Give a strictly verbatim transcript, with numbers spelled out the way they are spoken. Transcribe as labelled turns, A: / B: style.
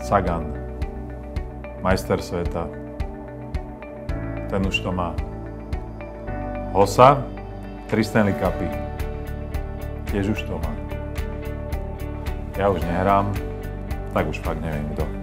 A: Sagan, majster sveta, ten už to má. Hossa, tri Stanley Cupy, tiež už to má. Ja už nehrám, tak už fakt neviem kto.